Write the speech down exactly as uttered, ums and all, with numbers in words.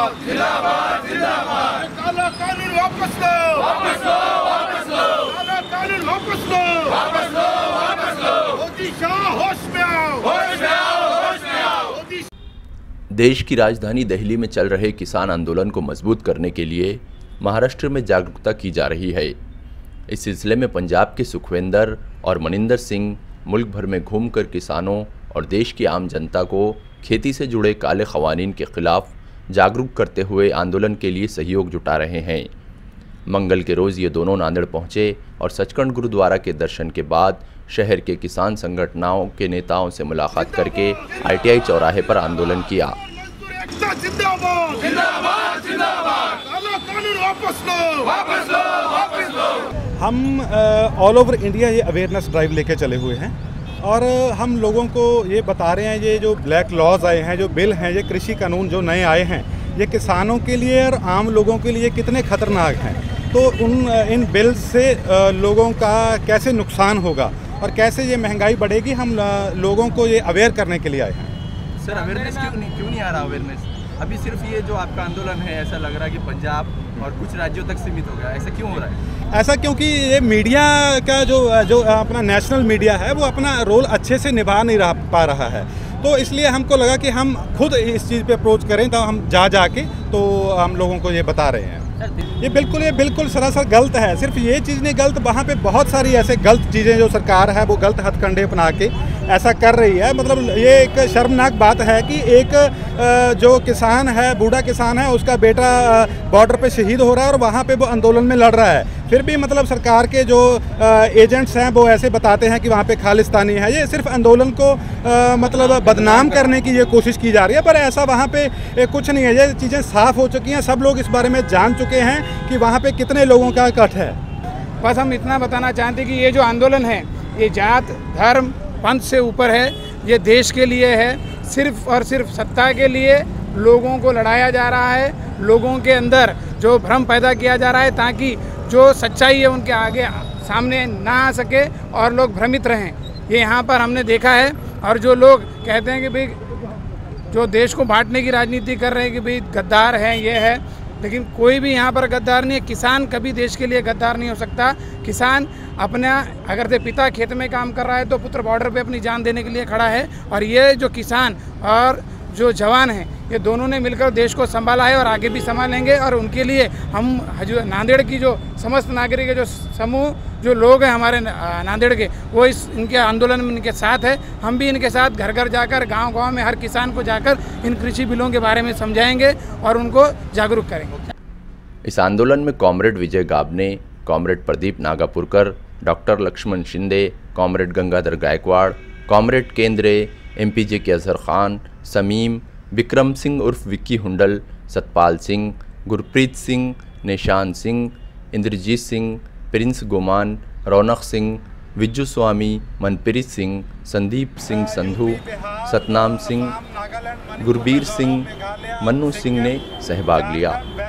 जिंदाबाद जिंदाबाद जिंदाबाद। काला कानून वापस लो वापस लो वापस लो। काला कानून वापस लो वापस लो वापस लो। मोदी शाह होश में आओ होश में आओ होश में आओ। मोदी। देश की राजधानी दिल्ली में चल रहे किसान आंदोलन को मजबूत करने के लिए महाराष्ट्र में जागरूकता की जा रही है। इस सिलसिले में पंजाब के सुखविंदर और मनिंदर सिंह मुल्क भर में घूमकर किसानों और देश की आम जनता को खेती से जुड़े काले क़वानीन के खिलाफ जागरूक करते हुए आंदोलन के लिए सहयोग जुटा रहे हैं। मंगल के रोज़ ये दोनों नांदेड़ पहुंचे और सचखंड गुरुद्वारा के दर्शन के बाद शहर के किसान संगठनों के नेताओं से मुलाकात करके आई टी आई चौराहे पर आंदोलन किया। जिंदाबाद जिंदाबाद जिंदाबाद। काला कानून वापस लो वापस लो वापस लो। हम ऑल ओवर इंडिया ये अवेयरनेस ड्राइव लेके चले हुए हैं और हम लोगों को ये बता रहे हैं ये जो ब्लैक लॉज आए हैं, जो बिल हैं, ये कृषि कानून जो नए आए हैं, ये किसानों के लिए और आम लोगों के लिए कितने ख़तरनाक हैं। तो उन इन बिल से लोगों का कैसे नुकसान होगा और कैसे ये महंगाई बढ़ेगी, हम लोगों को ये अवेयर करने के लिए आए हैं। सर अवेयरनेस क्यों नहीं क्यों नहीं आ रहा अवेयरनेस? अभी सिर्फ ये जो आपका आंदोलन है ऐसा लग रहा है कि पंजाब और कुछ राज्यों तक सीमित हो गया, ऐसा क्यों हो रहा है? ऐसा क्योंकि ये मीडिया का जो जो अपना नेशनल मीडिया है वो अपना रोल अच्छे से निभा नहीं रहा पा रहा है। तो इसलिए हमको लगा कि हम खुद इस चीज़ पे अप्रोच करें, तो हम जा जा के तो हम लोगों को ये बता रहे हैं। ये बिल्कुल ये बिल्कुल सरासर गलत है। सिर्फ ये चीज़ नहीं गलत, वहाँ पे बहुत सारी ऐसे गलत चीज़ें जो सरकार है वो गलत हथकंडे अपना के ऐसा कर रही है। मतलब ये एक शर्मनाक बात है कि एक जो किसान है, बूढ़ा किसान है, उसका बेटा बॉर्डर पे शहीद हो रहा है और वहाँ पे वो आंदोलन में लड़ रहा है। फिर भी मतलब सरकार के जो एजेंट्स हैं वो ऐसे बताते हैं कि वहाँ पे खालिस्तानी है। ये सिर्फ आंदोलन को आ, मतलब बदनाम करने की ये कोशिश की जा रही है, पर ऐसा वहाँ पे कुछ नहीं है। ये चीज़ें साफ़ हो चुकी हैं, सब लोग इस बारे में जान चुके हैं कि वहाँ पे कितने लोगों का इकट्ठ है। बस हम इतना बताना चाहते हैं कि ये जो आंदोलन है ये जात धर्म पंथ से ऊपर है, ये देश के लिए है। सिर्फ और सिर्फ सत्ता के लिए लोगों को लड़ाया जा रहा है, लोगों के अंदर जो भ्रम पैदा किया जा रहा है ताकि जो सच्चाई है उनके आगे सामने ना आ सके और लोग भ्रमित रहें। ये यहाँ पर हमने देखा है। और जो लोग कहते हैं कि भाई जो देश को बांटने की राजनीति कर रहे हैं कि भाई गद्दार हैं, ये है, लेकिन कोई भी यहाँ पर गद्दार नहीं है। किसान कभी देश के लिए गद्दार नहीं हो सकता। किसान अपना अगर से पिता खेत में काम कर रहा है तो पुत्र बॉर्डर पे अपनी जान देने के लिए खड़ा है। और ये जो किसान और जो जवान हैं ये दोनों ने मिलकर देश को संभाला है और आगे भी संभालेंगे। और उनके लिए हम नांदेड़ की जो समस्त नागरिक जो समूह जो लोग हैं हमारे नांदेड़ के, वो इस इनके आंदोलन में इनके साथ है। हम भी इनके साथ घर घर जाकर गांव-गांव में हर किसान को जाकर इन कृषि बिलों के बारे में समझाएंगे और उनको जागरूक करेंगे। इस आंदोलन में comrade Vijay Gabne, comrade Pradeep Nagapurkar, doctor Laxman Shinde, comrade Gangadhar Gaikwad, comrade Kendre, M P J के अजहर खान, समीम, विक्रम सिंह उर्फ विक्की हुंडल, सतपाल सिंह, गुरप्रीत सिंह, निशान सिंह, इंद्रजीत सिंह, प्रिंस गोमान, रौनक सिंह, विज्जू स्वामी, मनप्रीत सिंह, संदीप सिंह संधू, सतनाम सिंह, गुरबीर सिंह, मन्नू सिंह ने सहभाग लिया।